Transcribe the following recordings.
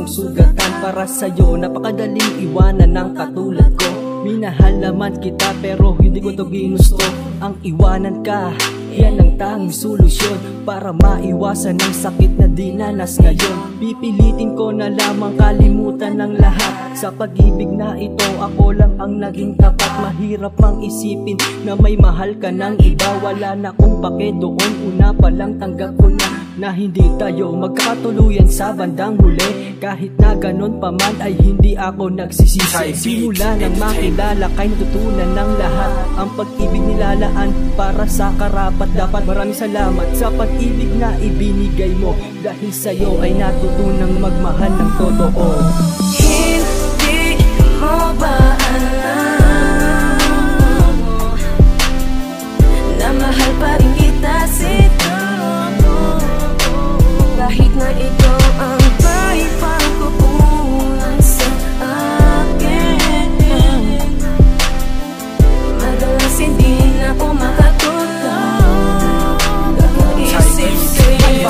kong sugatan para sa'yo. Napakadaling iwanan ng katulad ko. Minahal naman kita pero hindi ko to ginusto. Ang iwanan ka, yan ang tanging solusyon para maiwasan ang sakit na dinanas ngayon. Pipilitin ko na lamang kalimutan ng lahat. Sa pag-ibig na ito, ako lang ang naging tapat. Mahirap mang isipin na may mahal ka ng iba. Wala na kong pake doon, una pa lang tanggap ko na hindi tayo magkakatuluyan sa bandang huli. Kahit na ganon pa man ay hindi ako nagsisisi. Simula nang makilala kay natutunan ng lahat. Ang pag-ibig nilalaan para sa karapat dapat. Maraming salamat sa pag-ibig na ibinigay mo. Dahil sa'yo ay natutunang magmahal ng totoo. Hindi mo ba alam na mahal pa rin kita sito? Kahit na ikaw ang may pagkukulang sa akin, madalas hindi na ako makatulog. Nag-iisip sa'yo.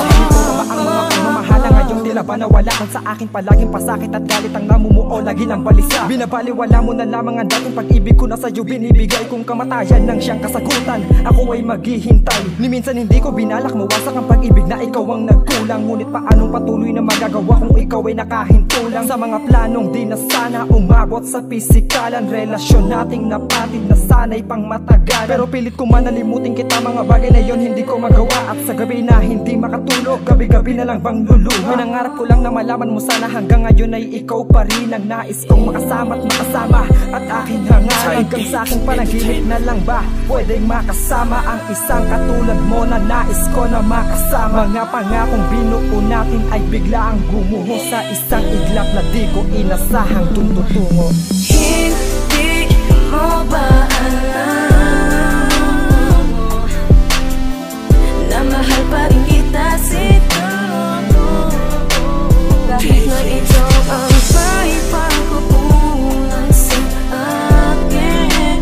Tila ba nawala kang sa akin palaging pasakit at galit ang namumuo lagi ng balisa. Binabaliwala mo na lamang ang dating pag-ibig ko na sa'yo binibigay. Kung kamatayan ng siyang kasagutan, ako ay maghihintay. Ni minsan hindi ko binalak mawasak ang pag-ibig na ikaw ang nagkulang. Ngunit paanong patuloy na magagawa kung ikaw ay nakahintulang sa mga planong di na sana umabot sa pisikalan. Relasyon nating napatid na sana'y pang matagal, pero pilit ko manalimutin kita. Mga bagay na yon hindi ko magawa. At sa gabi na hindi makatulog, gabi-gabi na lang bang luluha. Pinangarap ko lang na malaman mo sana hanggang ngayon ay ikaw pa rin ang nais kong makasama at makasama. At aking hangaran hanggang sa aking panaginip na lang ba pwedeng makasama ang isang katulad mo na nais ko na makasama. Mga pangakong binuo natin ay bigla ang gumuho sa isang iglap na di ko inasahang tuntutungo. Hindi mo ba alam na mahal pa rin kita sito? Kahit na ikaw ang may pagkukulang sa akin,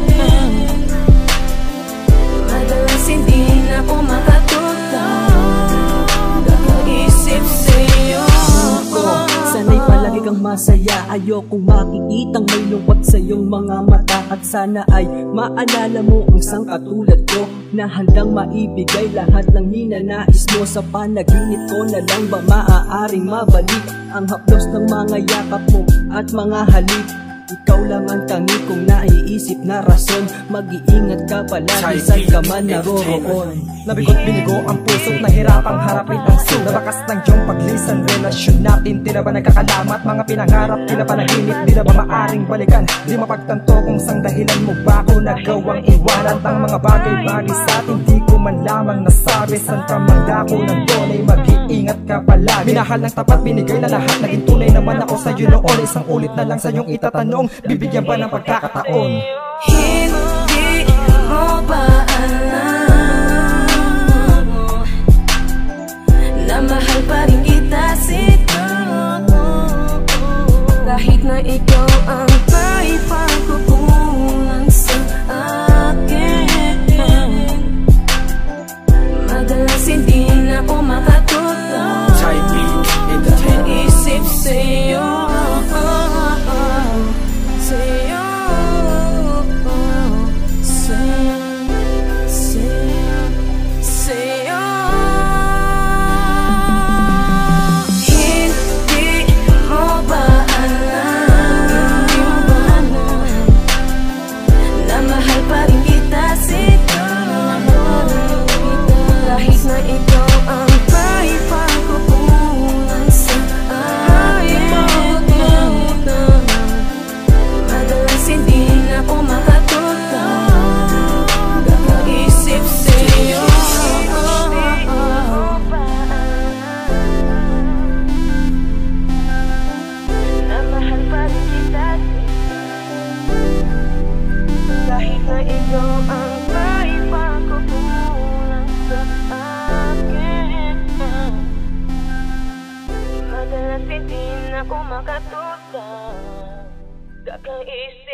madalas hindi na ako makatulog. Nag-iisip sa'yo. Sana'y palagi kang masaya. Ayokong makikitang may lungkot sa iyong mga mata. At sana ay maalala mo ang isang katulad ko na handang maibigay lahat ng ninanais mo. Sa panaginip ko na lang ba maaaring mabalik ang haplos ng mga yakap mo at mga halik. Ikaw lang ang tangi kong naiisip na rason. Mag-iingat ka palagi saan ka man naroroon. Nabigot binigo ang puso't nahirapang harapin ang sugat. Nabakas ng iyong paglisan, relasyon natin di na ba nagkakalamat? Mga pinangarap, di na ba naginip, di na ba maaring balikan? Di mapagtanto kung sang dahilan mo ba ako nagawang iwanan. Ang mga bagay-bagay sa atin di ko man lamang nasabi. San ka man dako ng tunay, mag-iingat ka palagi. Minahal ng tapat, binigay na lahat, naging tunay naman ako sa'yo noon. Isang ulit na lang sa iyong itatanong, bibigyan ba ng pagkakataon? Hindi mo ba alam na mahal pa rin kita sito? Kahit na ikaw ang may pagkukulang sa akin, madalas hindi na ako makatulog. Nag-iisip sa'yo. Kahit na ikaw ang may pagkukulang sa akin, madalas hindi na ako makatulog. Kakaisip